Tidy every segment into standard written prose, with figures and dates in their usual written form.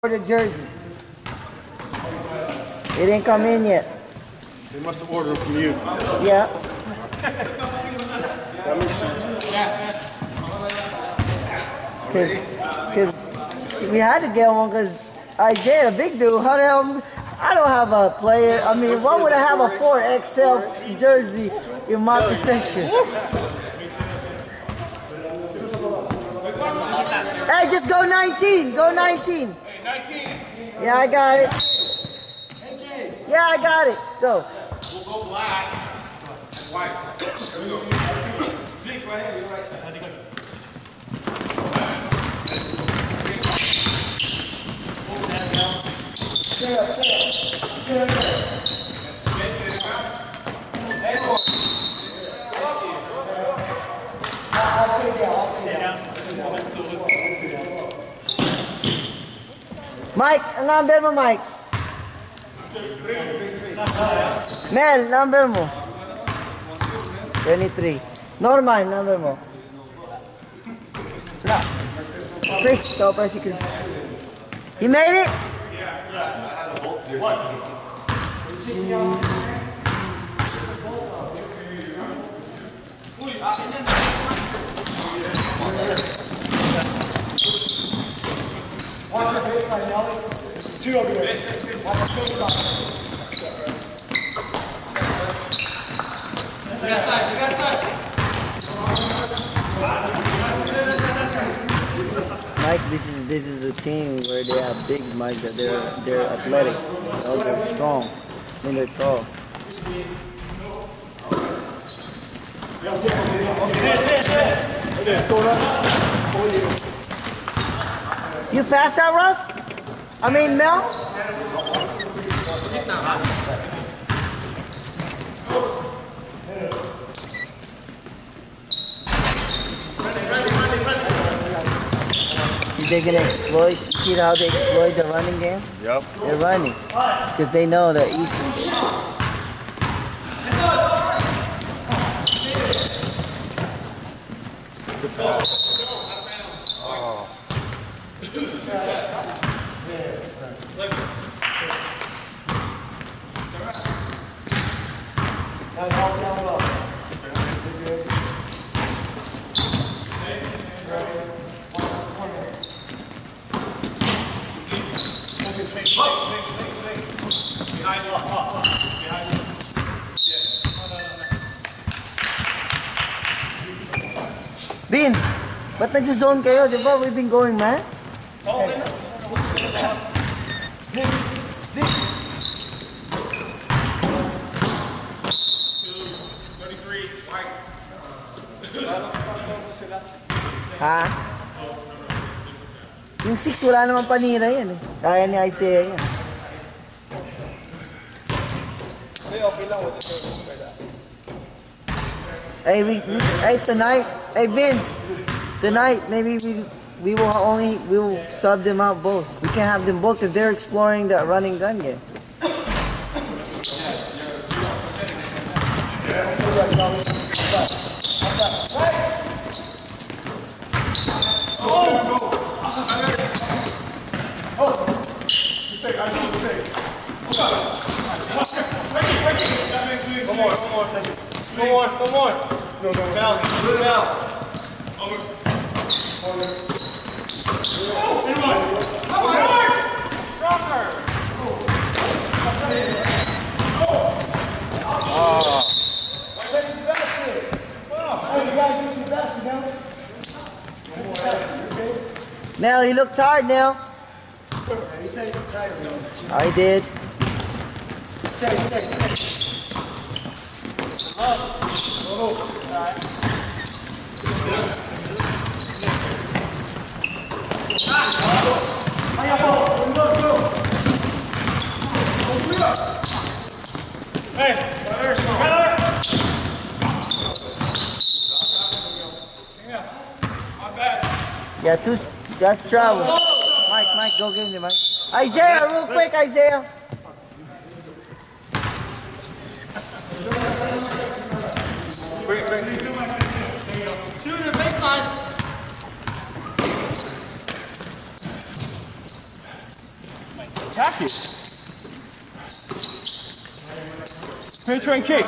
The jerseys. It didn't come in yet. They must have ordered them from you. Yeah. That makes sense. Because we had to get one because Isaiah, the big dude, how the hell, I don't have a player. I mean, why would I have a 4XL jersey in my possession? Hey, just go 19. Go 19. 19. Yeah, I got it. Yeah, I got it. Go. We'll go black and white. Here we go. Zeke right here, your right side. How'd you go? Stay up. Mike, number mo, Mike. Mel, number mo. 23. Norman, number mo. Chris, so far si Chris. He made it? Watch the baseline, Nelly. Two over there. Watch the baseline. You got side. Mike, this is a team where they have big Mike, that they're athletic, they're strong, and they're tall. You passed that, Russ? I mean, Mel? See, they're gonna exploit. See how they exploit the running game? Yep. They're running because they know that easy. Bin, ba't nag-zone kayo? Di ba we've been going, man? Oh, Ha? Yung 6 wala naman panira yan eh. Kaya ni Isaiah yan. Hey, tonight, hey Vin, tonight maybe we will sub them out both. We can't have them both because they're exploring the running gun game. Come on. No. Down. Over. Come on. Stronger. Nell, you look tired, Nell. He said he's tired. I did. Stay. Yeah, that's travel. Mike, go get him, Mike. Isaiah, real quick, Isaiah. basket. Penetrating kick.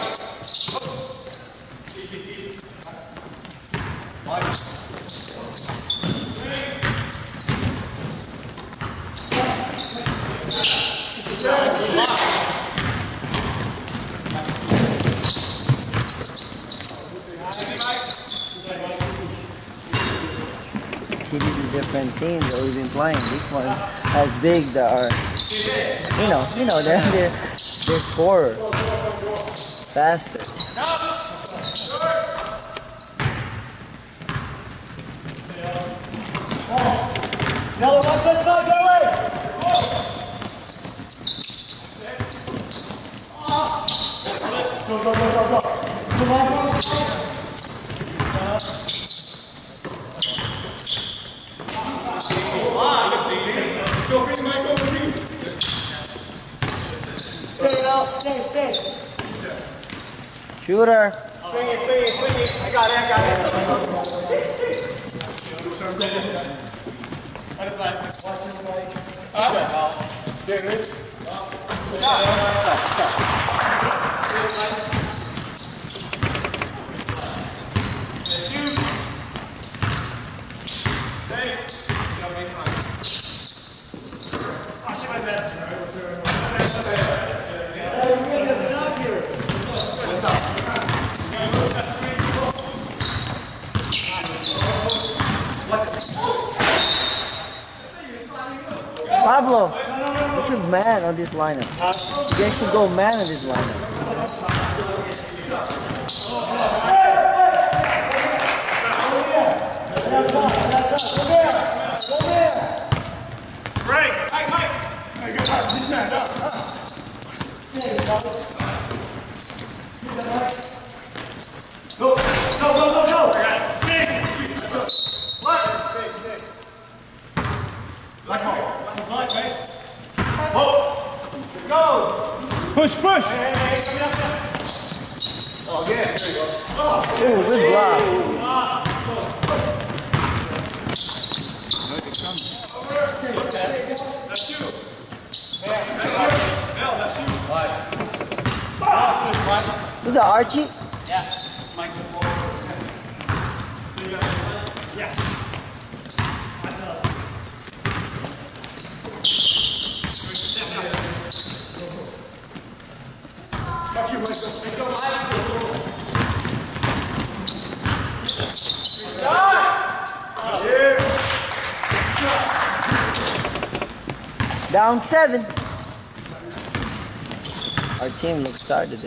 See, these are different teams that we've been playing. This one has big that are, they're scorer faster. No, one side, go away! Go. Come on. Stay. Shooter. Swing it. I got it. Other side. Watch this way. There it is. Shoot. Watch it, my bad. Pablo, you should man on this lineup. You should go man on this lineup. Ready, Mike. This man, Go. Stay. What? Stay. Black hole. Go. Push. Hey, Oh, yeah. There you go. Ooh, good block. That's you. That's you. Who's that, Archie? yeah. Mike. Yeah. Down 7. Our team looks tired today.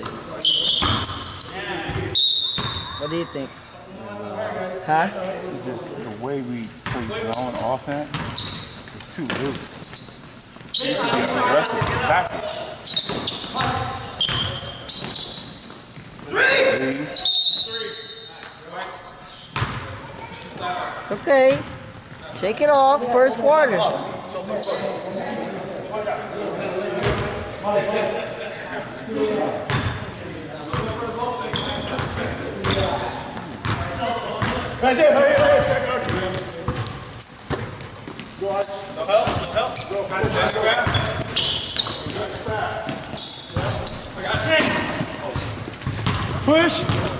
What do you think? Huh? It's just the way we play zone offense, it's too loose. You can be aggressive, exactly. It's okay. Shake it off. First quarter. Right there. Go on. No help. Go, I got 10. Push.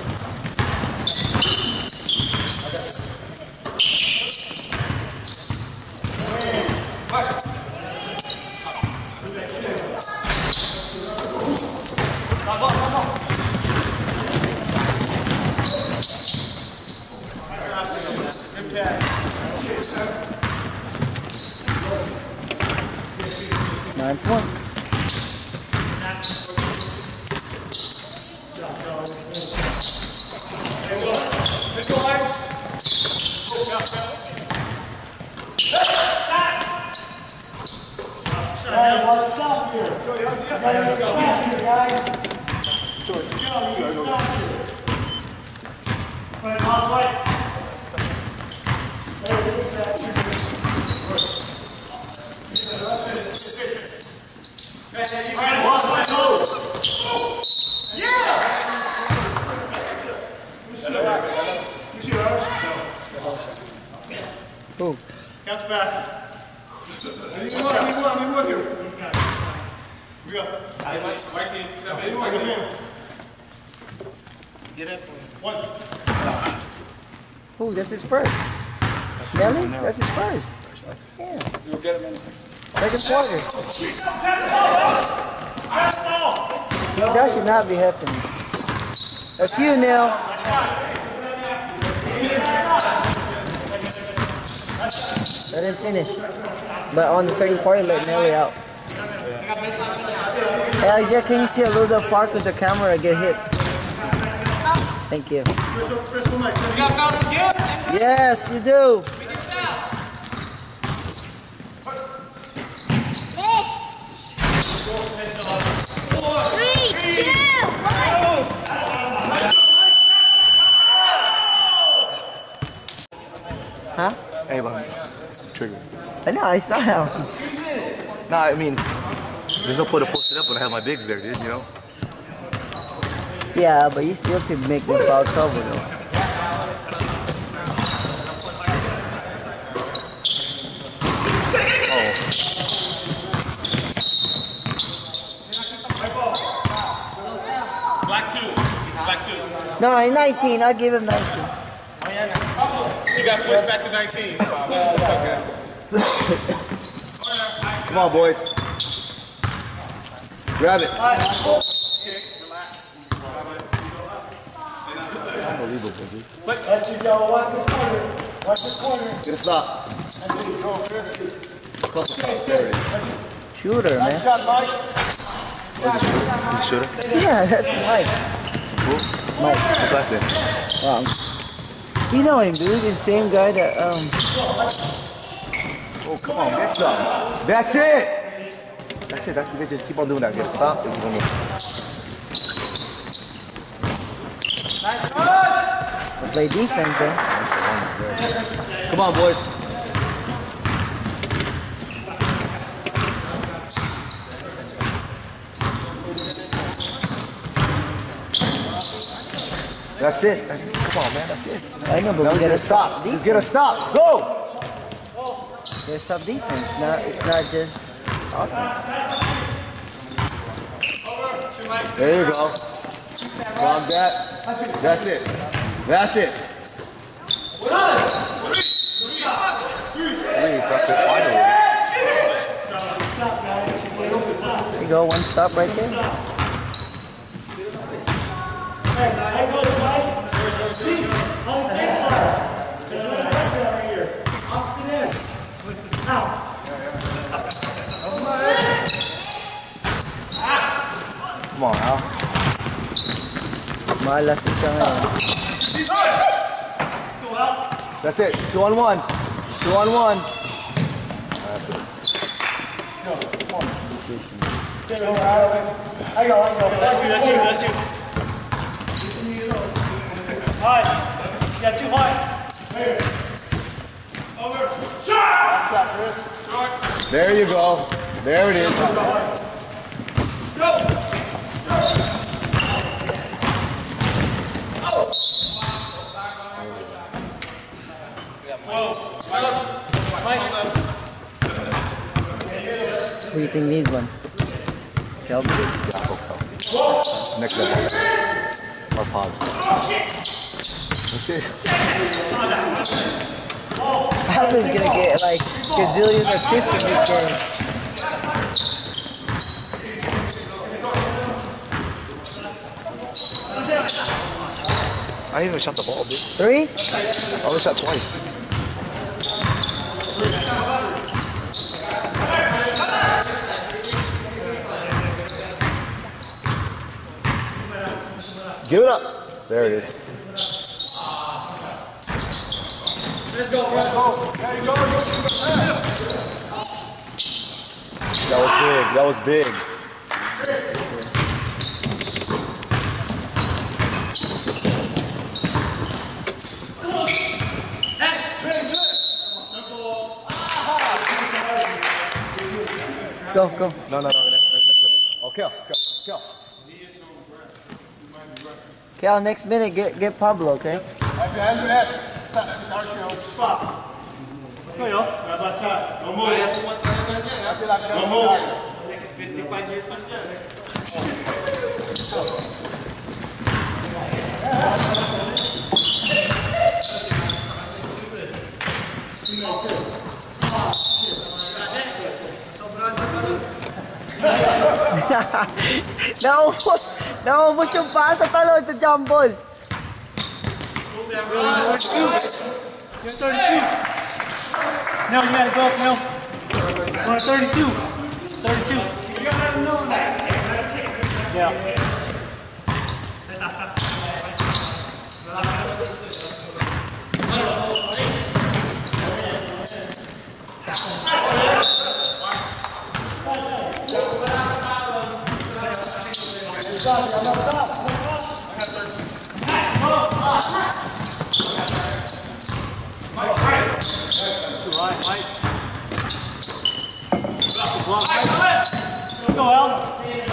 Nine points. What's up here? Stop here, guys. Put it all the way. Who? Count the basket. Ooh, that's his first. Nelly, that's his first. Yeah. Second quarter. That should not be happening. That's you, Neil. Let him finish. But on the second quarter, let Nelly out. Hey, Isaiah, can you see a little far because the camera get hit? Thank you. Yes, you do. Huh? Hey, but trigger. I know, I saw him. Nah, I mean, there's no point to post it up when I have my bigs there, dude, you know? Yeah, but you still could make me foul trouble though. Black two. No, he's 19. I'll give him 19. You got switched back to 19. Okay. Come on, boys. Grab it. Unbelievable, dude. Let you go. Watch this corner. Watch this corner. Get a stop. Shooter, man. Nice shot, Mike. He's a shooter. Yeah, that's Mike. Who? Mike. What's last name? You know him, dude. He's the same guy that, Oh, come on, get some. That's it. That's it. They just keep on doing that. Get a stop. And keep on going. play defense, though. Come on, boys. That's it. Come on, man. That's it. I know, but Now we gotta stop. Defense. Just get a stop. Go. Gotta stop defense. It's not just offense. There you go. Drop that. That's it. That's it. There you go, one stop right there. Come on, Al. Malas siya ngayon. That's it. 2-on-1. 2-on-1. That's it. I go. That's you. High. You got too high. There you go. There it is. Who do you think needs one? Kelby? Next level. Or Pops. That's it. Pablo's gonna get like gazillion assists in this game. I didn't even shot the ball, dude. 3? I only shot twice. Give it up. There it is. Let's go, bro. That was big. That was big. Go. No. Next level. Okay, go. Cal, next minute get Pablo, okay? Spot. Side by side. No move. No move. 55 years old. Naubos yung paa sa talon sa jump ball. You're 32. No, you gotta go up, no. We're at 32. 32. You gotta know that. Yeah. Go, Al.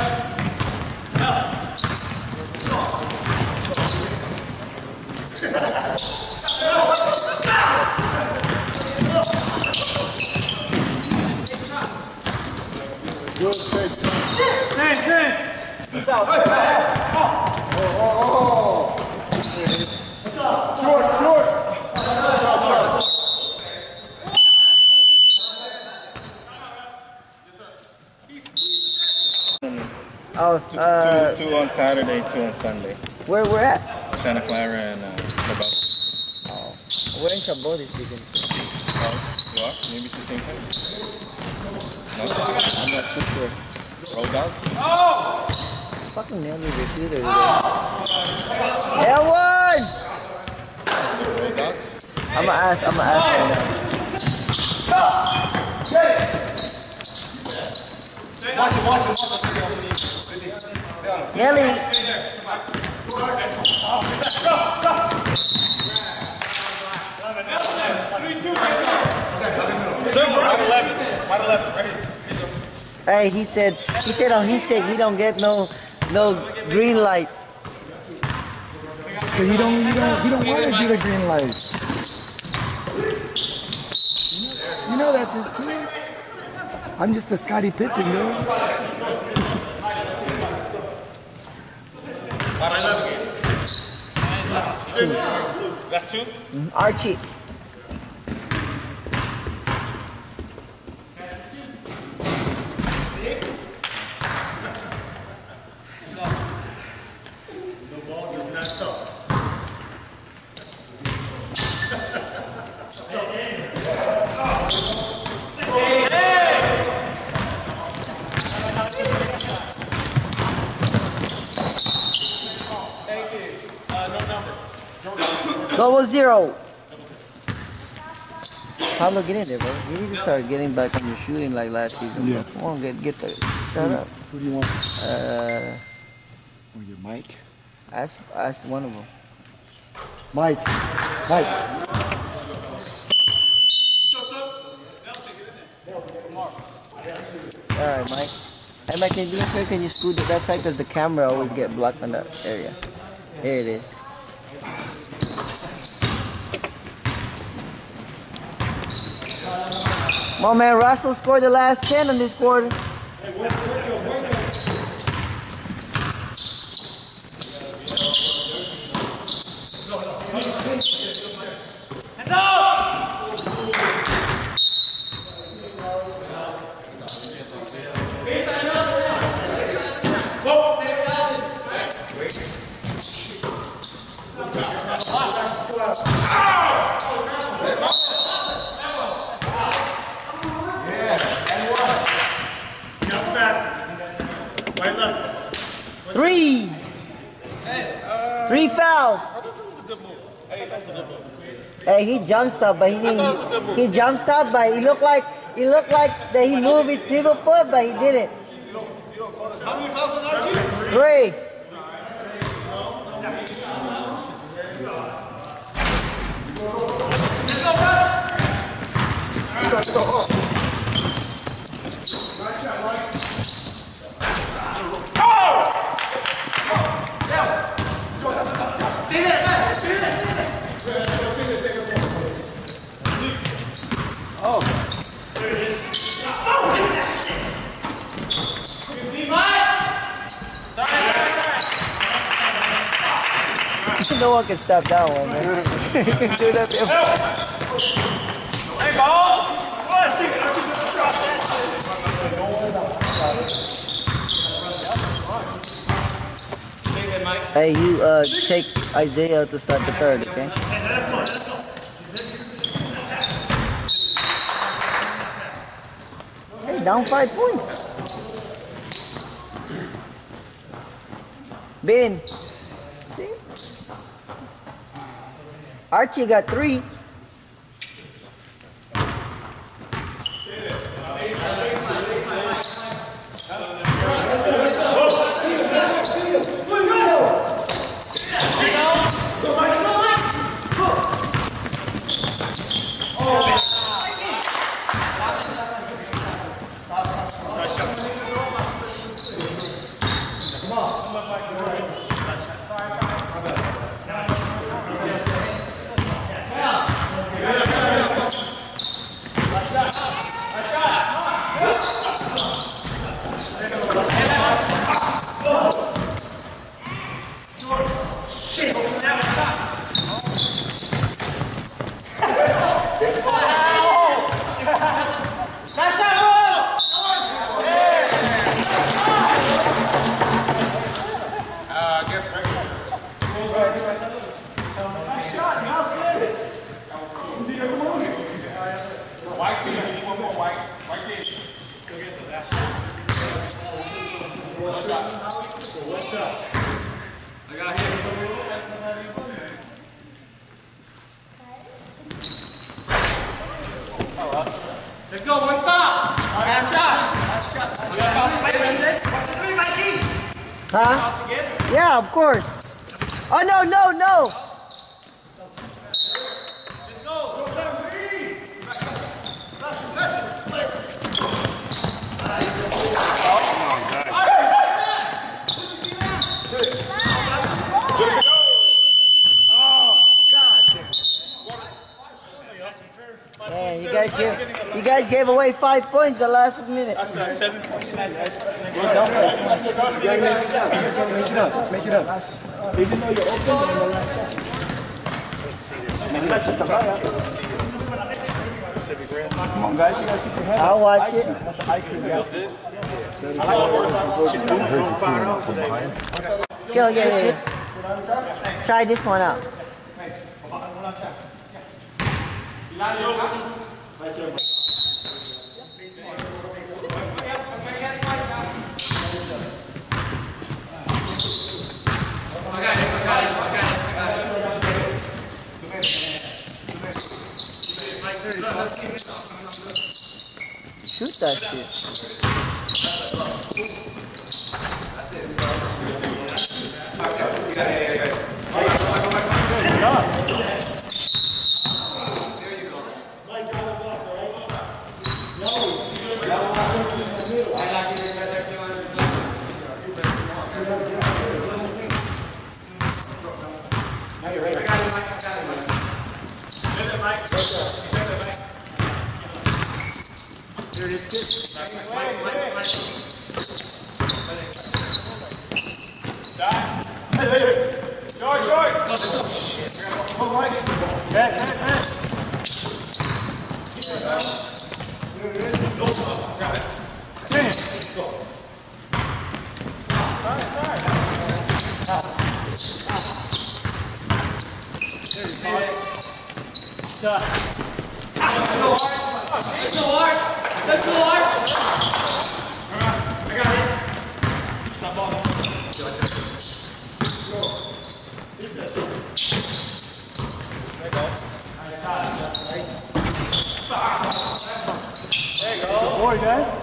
Two on Saturday, 2 on Sunday. Where we're at? Santa Clara and Chabot. Oh, we're in Chabot this weekend. Oh, you are? Maybe it's the same time? No? I'm not too sure. Roll dogs? Fucking nailed me repeater today. Elwood! Roll dogs? I'ma ask right now. Watch him. Nelly! Hey, he said on heat check he don't get no green light. Cause he don't want to do the green light. You know that's his team. I'm just the Scottie Pippen, dude. That's 2? Archie. The ball does not talk. Double zero. Pablo, get in there, bro. You need to start getting back on your shooting like last season. Yeah. Come on, get the shut up. Who do you want? Uh, Or your Mike? ask one of them. Mike. All right, Mike. Hey, Mike, can you do me a favor? Can you scoot to that side? Because the camera always get blocked on that area. Here it is. Come on, man. Russell scored the last 10 in this quarter. Three fouls. Hey, he jump stopped, but he didn't. He jump stopped, but he looked like that he moved his pivot foot, but he didn't. How many fouls on Archie? 3. No one can stop that one, man. You can do that. Hey, ball! Hey, you take Isaiah to start the third, okay? Hey, down 5 points. Ben. See? Archie got 3. Let's go, one stop. Last shot. Last shot. You got to toss the plate, what's the three, Mikey? Huh? Toss again? Yeah, of course. Oh, no, no, no. Let's go. Man, you guys gave away 5 points the last minute. That's 7 points. You gotta make this up. Make it up. Let's make it up. Even though you're open, you're in the last shot. Come on, guys. You gotta keep your head up. I'll watch it. That's an IQ. Go, yeah. Try this one out. Shoot that shit. Boy, guys.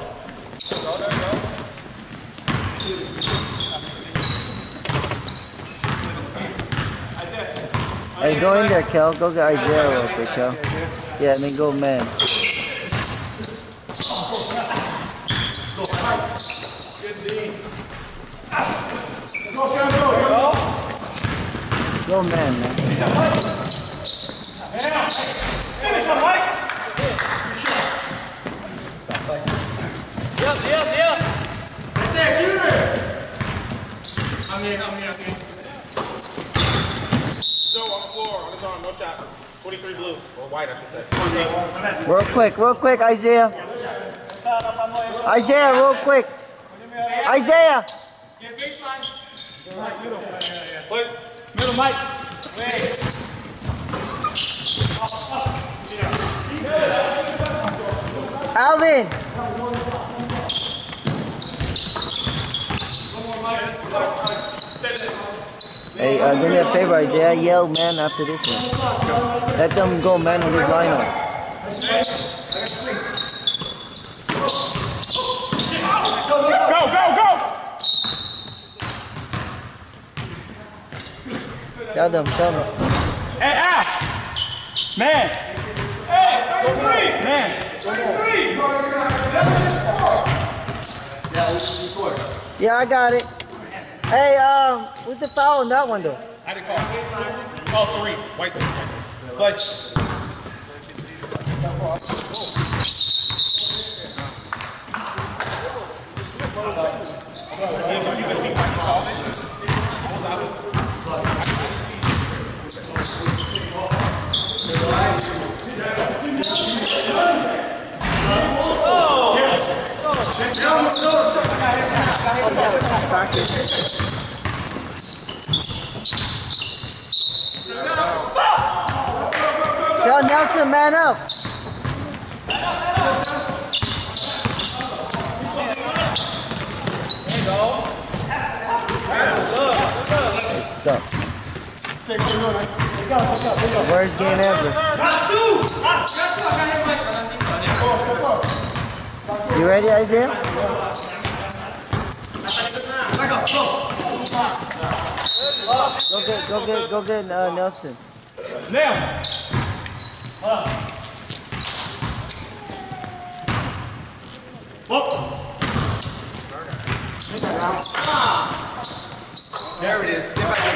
Hey, go in there, Kel. Go get Isaiah real quick, Kel. Yeah, and then go man. Go man, man. Right there, shooter. I'm in. Still on the floor, on his arm, no shot. 23 blue, or white, I should say. Real quick, Isaiah. Isaiah, real quick. Isaiah. Get baseline. Play. Middle, Mike. Alvin. Hey, do me a favor, Isaiah. Yell man after this one. Let them go man on this lineup. Go! Tell them. Hey, Al. Man. Man. Yeah, I got it. Hey, what's the foul on that one though? I didn't call. Oh, 3. White. Play. Yo, Nelson, man up. What's up? Worst game ever. You ready, Isaiah? Go get Nelson. Now. There it is. Get back in.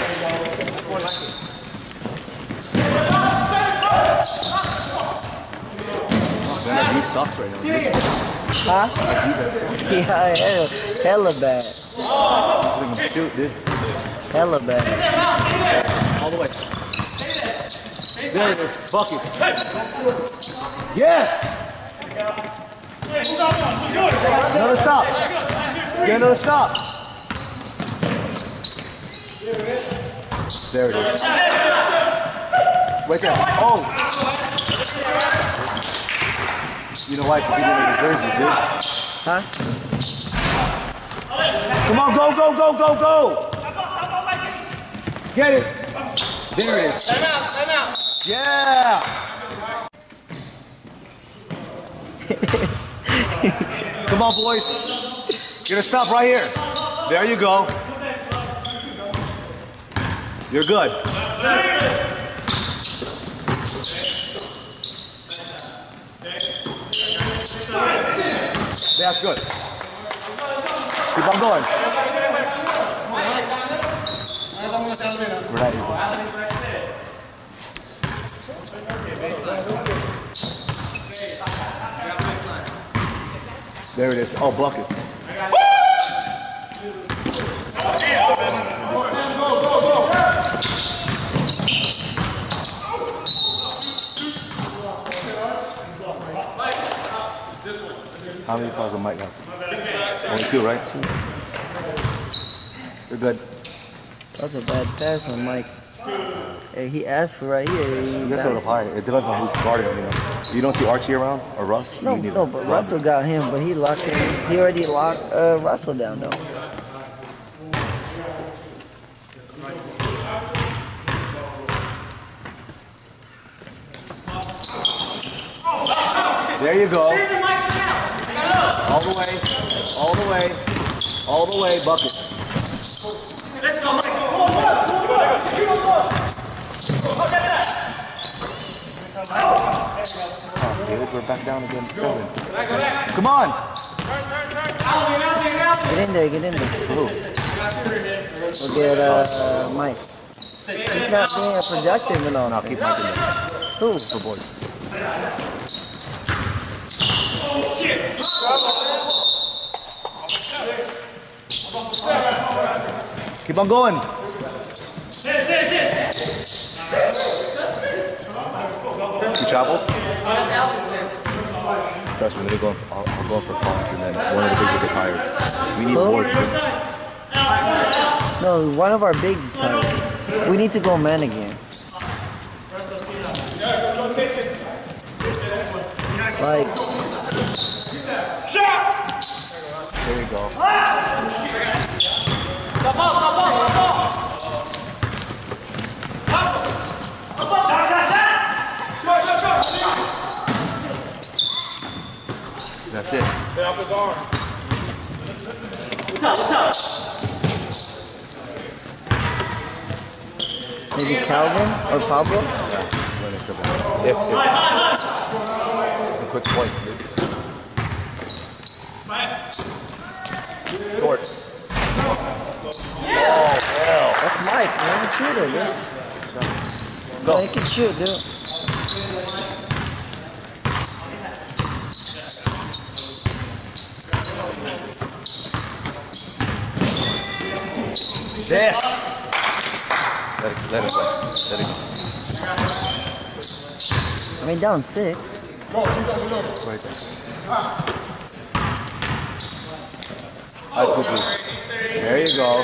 Man, he sucks right now. Huh? Yeah, hella bad. Look at him shoot, dude. Hella bad. All the way. There it is. Bucket. Yes! Another stop. Get another stop. There it is. Right there. Oh! You know why? Because he didn't make his jersey, dude. Huh? Come on, go! Get it! There it is. Time out. Yeah! Come on, boys. You're gonna stop right here. There you go. You're good. That's good. Keep on going. Right. There it is. Oh, bucket. How many fouls on Mike have? Only 2, right? 2. You're good. That was a bad pass on Mike. Hey, he asked for right here. You got to throw it high. It depends on who's guarding him, you know. You don't see Archie around or Russ? No, but Russell got him, but he locked him. He already locked Russell down though. There you go. All the way, bucket. Let's go, Mike. Oh, good. We're back down again. 7. Come on. Get in there. Blue. We'll get Mike. He's not being productive enough. No, keep Mike in there. Who? For boys. Keep on going. You travel? Trust me, I'll go for points and then one of the bigs will get tired. We need more to do. No, one of our bigs is tired. We need to go man again. Like, there you go. That's it. Get off his arm. maybe Calvin or Pablo? If. Some quick points, dude. Short. Oh, hell. That's Mike, man. Shooter, dude. Go. No, he can shoot, dude. Yes. Let it go. Let it go. I mean, down 6. Right there. That's good, dude. There you go.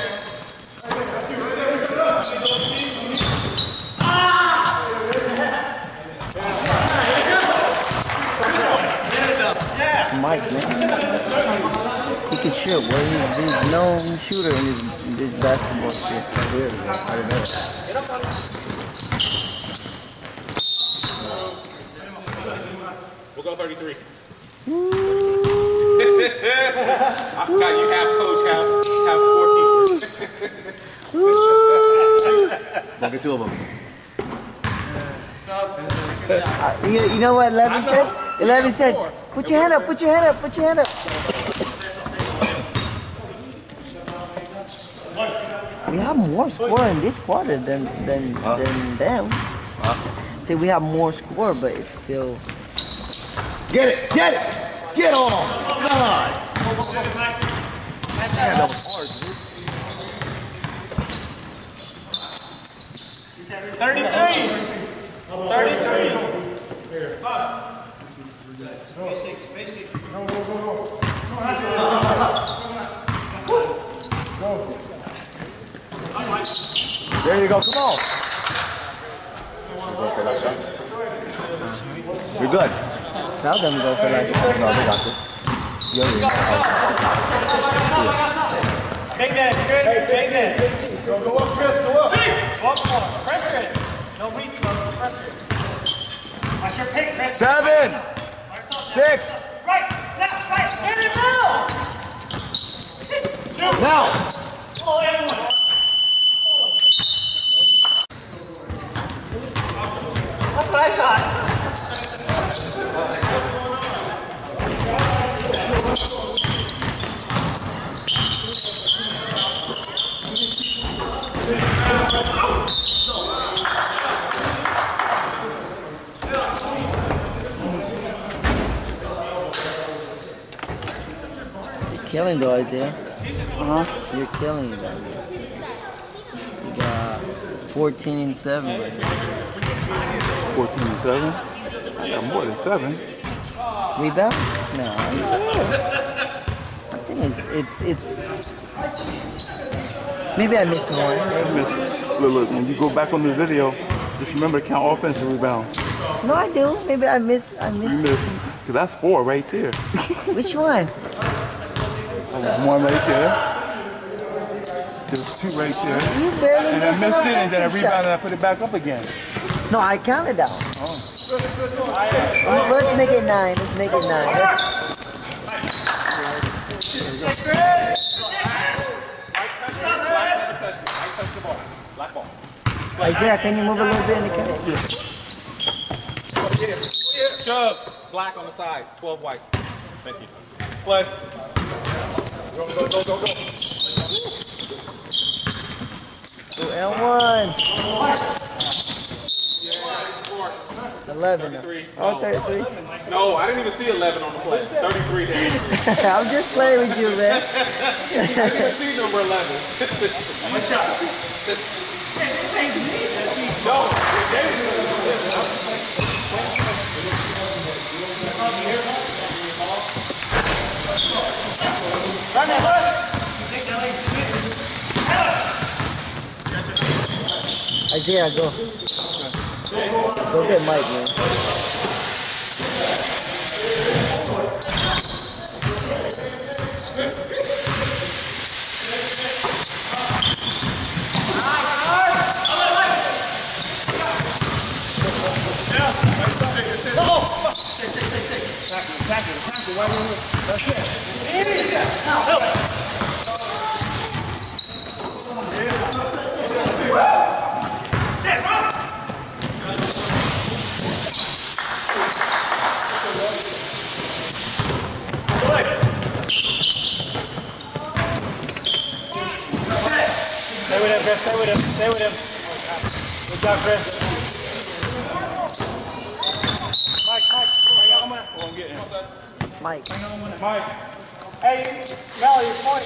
It's Mike, man. He can shoot, boy. He's a known shooter in this basketball shit. I didn't know. We'll go 33. I forgot you have coach, have scorekeeper. Don't get two of them. You know what 11 said? 11 said, put your hand up, put your hand up, put your hand up. We have more score in this quarter than them. See, we have more score, but it's still. Get it! Get it! Get on! Come on! Man, that was hard, dude. 33. 33. Basic. There you go, come on! You're good. Tell them to go for that. No, they got this. Take that, Chris. Take that. Go up, Chris, go up. Walk more. Pressure it. No reach, bro. Pressure it. Watch your pick, Chris. 7, 6. Right, left, right. Get it now. Now! Oh, everyone. That's what I thought. You're killing the Isaiah. You're killing it, Isaiah. You got 14 and 7 right now. 14 and 7. I got more than 7. Rebound? No. I think it's. Maybe I missed one. Look, when you go back on the video, just remember to count offensive rebounds. No, I do. Maybe I missed. You missed, because that's 4 right there. Which one? One right there. There's 2 right there. You barely And I missed missed an it, and then I offensive rebounded shot. and I put it back up again. No, I counted down. Let's make it 9. Let's make it 9. Isaiah, can you move a little bit in the camera? Shove. Black on the side. 12 white. Thank you. Play. Go. L1. 11. 33. Oh, 33. No, I didn't even see 11 on the play. 33 there. I'm just playing with you, man. I didn't even see number 11. One shot. No, Run that, run. Isaiah, go. Go get Mike, man. Stay with him, Chris. Stay with him. Stay with him. Good job, Chris. Mike. I'm getting him. Mike. Mike. Hey, Mel, your point.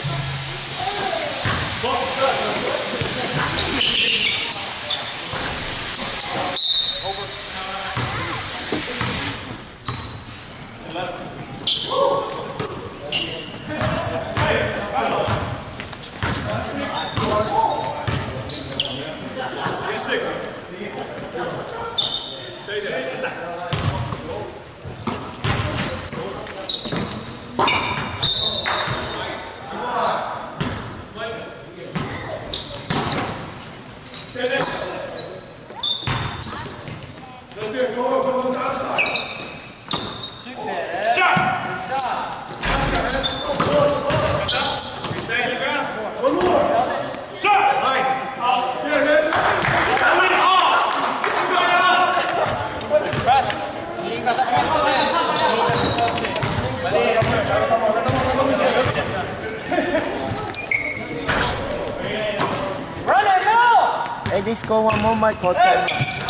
Hey, they score one more, Mike. Call time.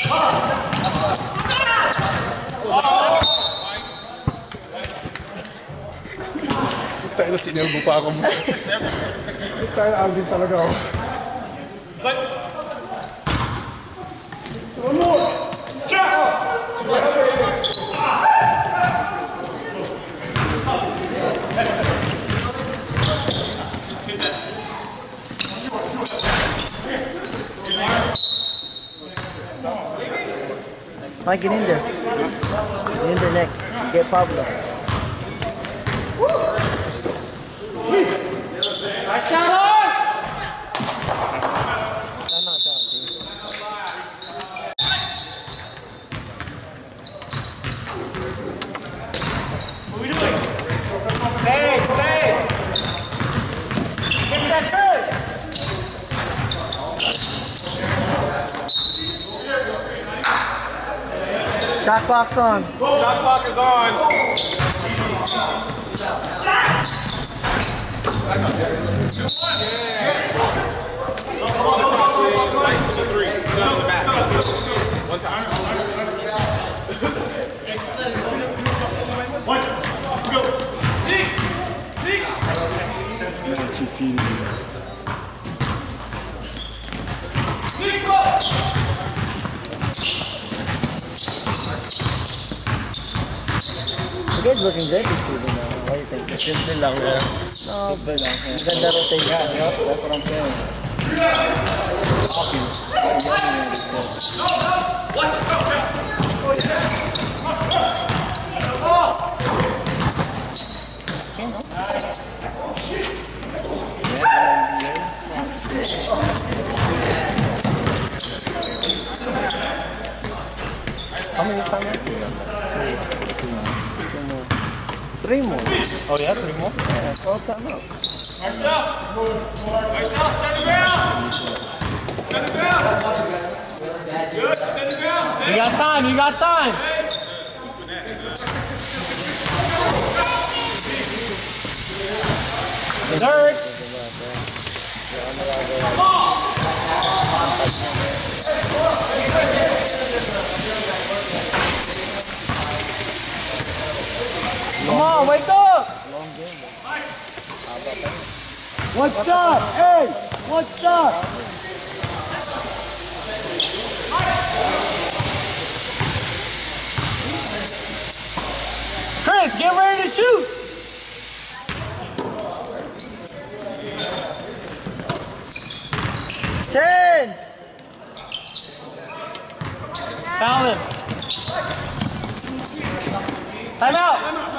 Tayo na sinelbo pa ako. Tayo Alvin talaga ako. Mike, get in there. Get in there next. Get Pablo. Nice shot, on! No, dude. What are we doing? Stay! Get that good! Shot clock's on. shot clock is on. One time. You guys looking good this season now. What do you think? Simple lang, yeah. No, but ganda rotation. Yeah, that's what I'm saying. How many times? Three more. Oh yeah, 3 more? Yeah, all time up. Marcel, stand the ground. Stand the ground. Good, stand the ground. You got time, you got time. Third. on, wake up! One stop. Hey, one stop. Chris, get ready to shoot! Ten. Foul him. Time out.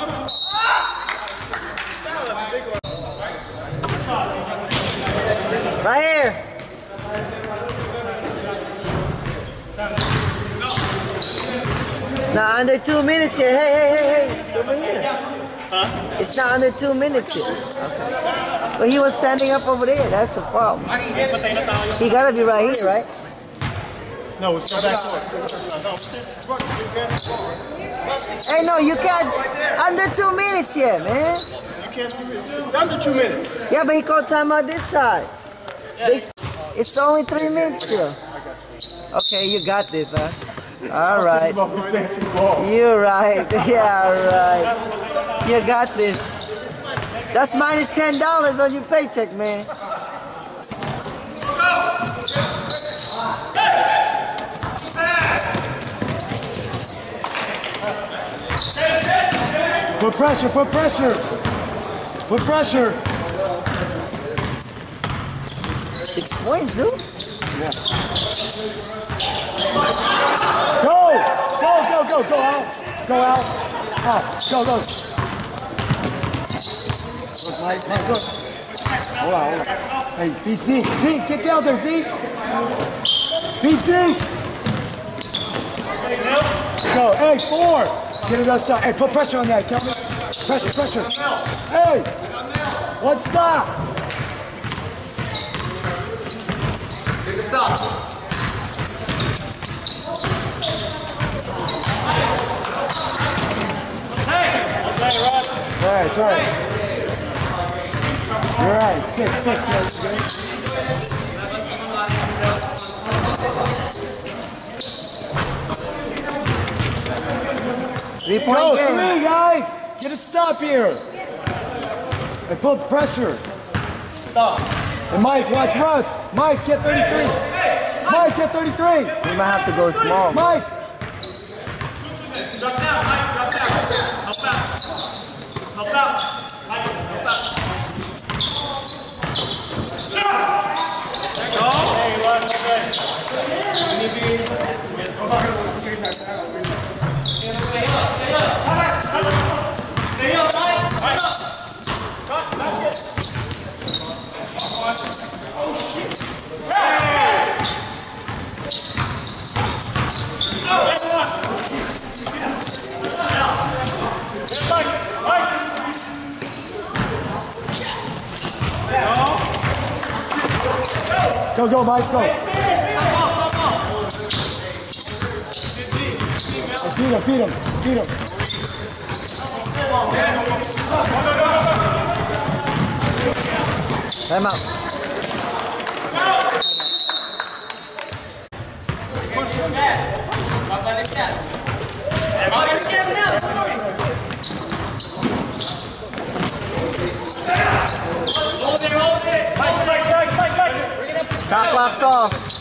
Right here. It's not under 2 minutes yet. Hey. It's over here. Huh? It's not under 2 minutes yet. Okay. But he was standing up over there. That's the problem. He gotta be right here, right? No, it's still back. Hey, no, you can't. Under 2 minutes yet, man. It's under 2 minutes. Yeah, but he called timeout this side. It's only 3 minutes still. Okay, you got this, huh? All right. You're right. Yeah, right. You got this. That's minus $10 on your paycheck, man. Put pressure, put pressure. Put pressure. 6 points, dude. Yeah. Go out. Go out. Go. Look, Mike, look. Hold on. Hey, feed Zeke. Zeke, get down there, Zeke. Feed Zeke. Go. Hey, 4. Get it outside. Hey, put pressure on that, Kelvin. Pressure. Hey, one stop. Take a stop. It's all right. You're right. 6. Let's go, 3 guys. Get a stop here. And put pressure. Stop. And Mike, watch Russ. Mike, get 33. Mike, get 33. We might have to go small. Mike. Drop down, Mike. Drop down. Help out. Mike, help out. Go. Hey, run, okay. Stay up, Mike. Oh, shit. Hey! Go, Mike, go. Feed him. Time out. Shot clock's off.